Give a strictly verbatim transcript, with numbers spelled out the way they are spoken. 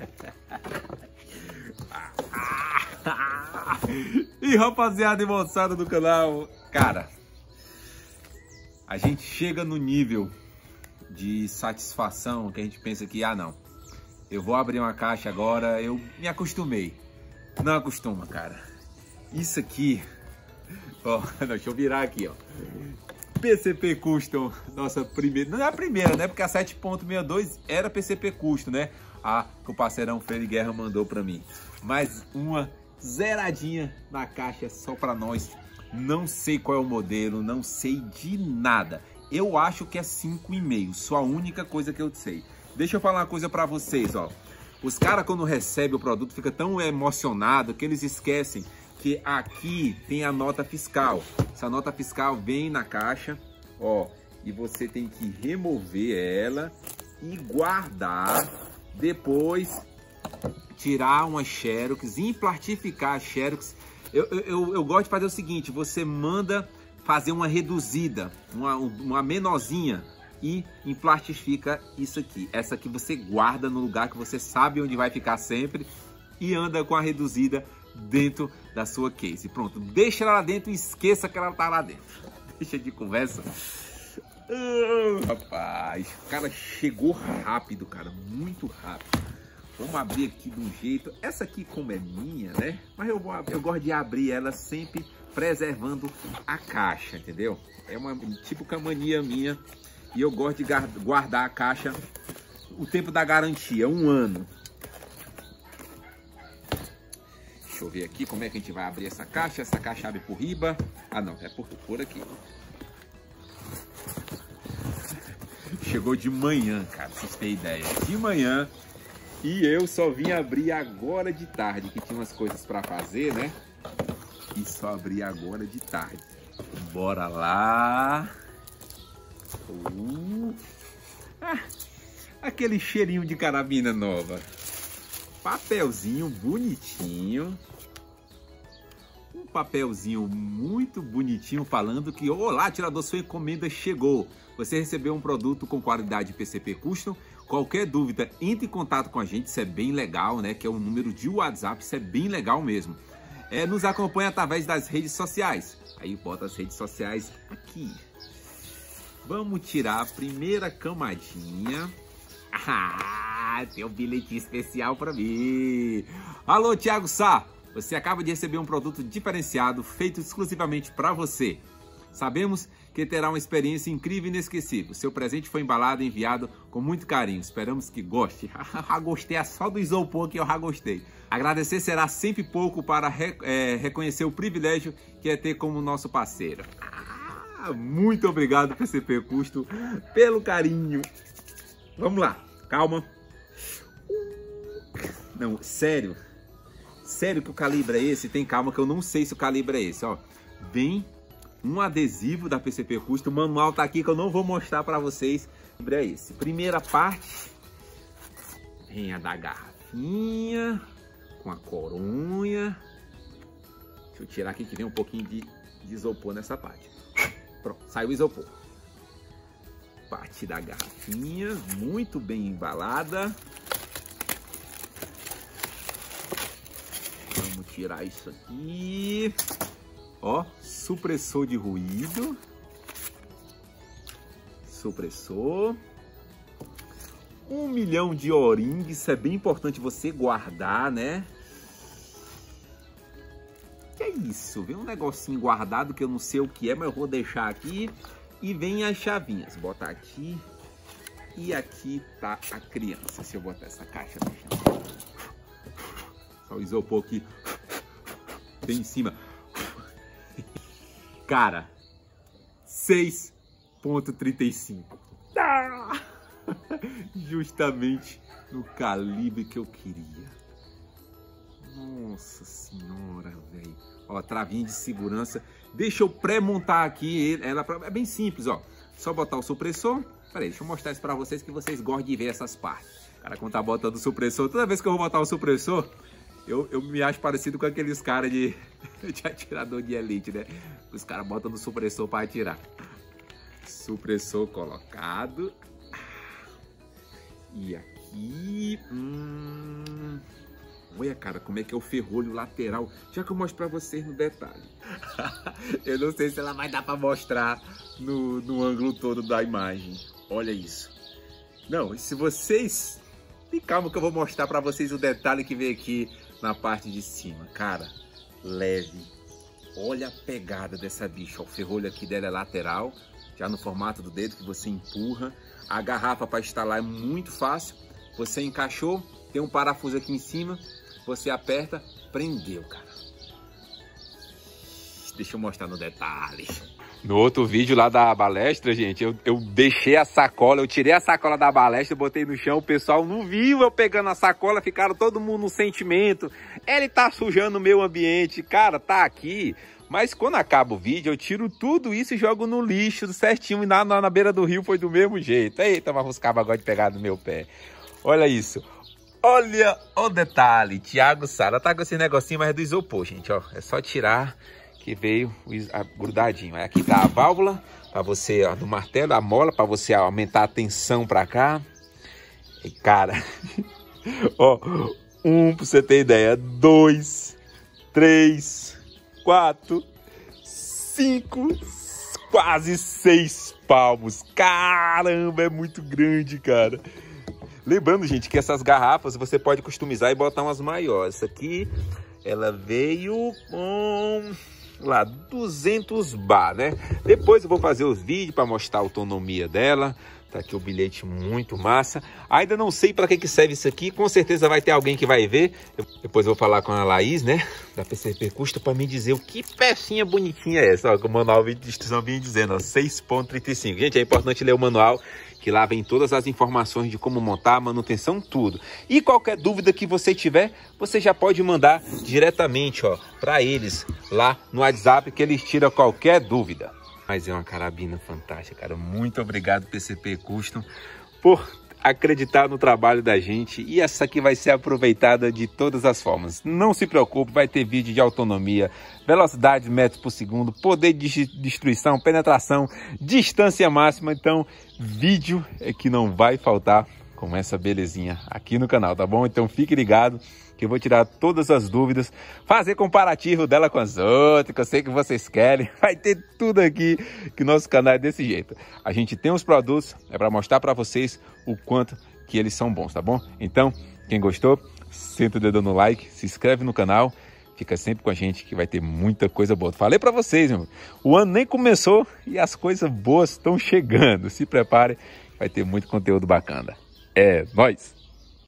E rapaziada e moçada do canal, cara, a gente chega no nível de satisfação que a gente pensa que, ah não, eu vou abrir uma caixa agora, eu me acostumei. Não acostuma, cara. Isso aqui, ó, deixa eu virar aqui, ó. P C P Custom, nossa primeira, não é a primeira, né? Porque a sete ponto sessenta e dois era P C P Custom, né? A que o parceirão Freire Guerra mandou pra mim. Mas uma zeradinha na caixa só pra nós. Não sei qual é o modelo, não sei de nada. Eu acho que é cinco e meio, só a única coisa que eu sei. Deixa eu falar uma coisa pra vocês, ó. Os caras quando recebem o produto ficam tão emocionados que eles esquecem que aqui tem a nota fiscal. Essa nota fiscal vem na caixa, ó, e você tem que remover ela e guardar. Depois tirar uma xerox, emplastificar a xerox. Eu, eu, eu gosto de fazer o seguinte, você manda fazer uma reduzida, uma, uma menorzinha e emplastifica isso aqui. Essa aqui você guarda no lugar que você sabe onde vai ficar sempre e anda com a reduzida dentro da sua case. Pronto, deixa ela lá dentro e esqueça que ela tá lá dentro. Deixa de conversa. Oh, rapaz, o cara chegou rápido, cara, muito rápido. Vamos abrir aqui de um jeito. Essa aqui como é minha, né? Mas eu, vou, eu gosto de abrir ela sempre preservando a caixa, entendeu? É uma tipo que a mania minha. E eu gosto de guardar a caixa o tempo da garantia, um ano. Deixa eu ver aqui como é que a gente vai abrir essa caixa. Essa caixa abre por riba. Ah não, é por, por aqui. Chegou de manhã, cara, pra vocês terem ideia. De manhã. E eu só vim abrir agora de tarde, que tinha umas coisas pra fazer, né? E só abri agora de tarde. Bora lá. Uh. Ah, aquele cheirinho de carabina nova. Papelzinho bonitinho. Um papelzinho muito bonitinho falando que olá, tirador, sua encomenda chegou. Você recebeu um produto com qualidade P C P Custom. Qualquer dúvida, entre em contato com a gente, isso é bem legal, né? Que é o número de WhatsApp, isso é bem legal mesmo. É, nos acompanha através das redes sociais. Aí bota as redes sociais aqui. Vamos tirar a primeira camadinha. Ah, tem um bilhetinho especial para mim. Alô, Thiago Sá, você acaba de receber um produto diferenciado, feito exclusivamente para você. Sabemos que terá uma experiência incrível e inesquecível. Seu presente foi embalado e enviado com muito carinho. Esperamos que goste. Gostei, é só do isopor que eu já gostei. Agradecer será sempre pouco para re, é, reconhecer o privilégio que é ter como nosso parceiro. Ah, muito obrigado, P C P Custom, pelo carinho. Vamos lá, calma. Não, sério. Sério que o calibre é esse? Tem calma que eu não sei se o calibre é esse, ó. Vem um adesivo da P C P Custom, o manual tá aqui que eu não vou mostrar para vocês. É esse. Primeira parte, vem a da garrafinha, com a coronha. Deixa eu tirar aqui que vem um pouquinho de, de isopor nessa parte. Pronto, saiu o isopor. Parte da garrafinha, muito bem embalada. Vamos tirar isso aqui. Ó, supressor de ruído. Supressor. Um milhão de O-ring, isso é bem importante você guardar, né? Que é isso? Vem um negocinho guardado que eu não sei o que é, mas eu vou deixar aqui. E vem as chavinhas. Bota aqui. E aqui tá a criança. Se eu botar essa caixa no chão. Só o isopor aqui. Bem em cima. Cara, seis ponto trinta e cinco. Ah! Justamente no calibre que eu queria. Nossa senhora, velho. Ó, travinha de segurança. Deixa eu pré-montar aqui. Ela é bem simples, ó. Só botar o supressor. Peraí, deixa eu mostrar isso pra vocês que vocês gostam de ver essas partes. Cara, quando tá botando o supressor, toda vez que eu vou botar o supressor, eu, eu me acho parecido com aqueles caras de, de atirador de elite, né? Os caras botam no supressor para atirar. Supressor colocado. E aqui... Hum, Olha, cara, como é que é o ferrolho lateral. Já que eu mostro pra vocês no detalhe. Eu não sei se ela vai dar pra mostrar no, no ângulo todo da imagem. Olha isso. Não, e se vocês... E calma que eu vou mostrar pra vocês o detalhe que vem aqui na parte de cima. Cara, leve. Olha a pegada dessa bicha. O ferrolho aqui dela é lateral, já no formato do dedo que você empurra. A garrafa para instalar é muito fácil. Você encaixou, tem um parafuso aqui em cima. Você aperta, prendeu, cara. Deixa eu mostrar no detalhe. No outro vídeo lá da balestra, gente, eu, eu deixei a sacola, eu tirei a sacola da balestra, botei no chão, o pessoal não viu eu pegando a sacola, ficaram todo mundo no sentimento. Ele tá sujando o meu ambiente, cara, tá aqui. Mas quando acaba o vídeo, eu tiro tudo isso e jogo no lixo certinho. E na, na, na beira do rio foi do mesmo jeito. Eita, mas os cabos agora de pegar no meu pé. Olha isso. Olha o detalhe. Thiago Sala tá com esse negocinho, mas é do isopor, gente. Ó, é só tirar que veio grudadinho. Aqui tá a válvula para você, ó, do martelo, a mola para você aumentar a tensão para cá. E cara, ó, um para você ter ideia, dois, três, quatro, cinco, quase seis palmos. Caramba, é muito grande, cara. Lembrando, gente, que essas garrafas você pode customizar e botar umas maiores. Essa aqui, ela veio com lá duzentos bar, né? Depois eu vou fazer os vídeos para mostrar a autonomia dela. Tá aqui o bilhete muito massa. Ainda não sei para que que serve isso aqui. Com certeza vai ter alguém que vai ver. Eu, depois eu vou falar com a Laís, né? Da P C P Custom, para me dizer o que pecinha bonitinha é essa. Ó, que o manual de instrução vinha dizendo, ó, seis ponto trinta e cinco. Gente, é importante ler o manual, que lá vem todas as informações de como montar, manutenção, tudo. E qualquer dúvida que você tiver, você já pode mandar diretamente, ó, para eles lá no WhatsApp, que eles tiram qualquer dúvida. Mas é uma carabina fantástica, cara. Muito obrigado, P C P Custom, por acreditar no trabalho da gente. E essa aqui vai ser aproveitada de todas as formas. Não se preocupe, vai ter vídeo de autonomia, velocidade, metros por segundo, poder de destruição, penetração, distância máxima. Então, vídeo é que não vai faltar com essa belezinha aqui no canal, tá bom? Então, fique ligado que eu vou tirar todas as dúvidas, fazer comparativo dela com as outras, que eu sei que vocês querem. Vai ter tudo aqui, que nosso canal é desse jeito. A gente tem os produtos, é para mostrar para vocês o quanto que eles são bons, tá bom? Então, quem gostou, senta o dedo no like, se inscreve no canal, fica sempre com a gente que vai ter muita coisa boa. Falei para vocês, meu, o ano nem começou e as coisas boas estão chegando. Se prepare, vai ter muito conteúdo bacana. É nóis!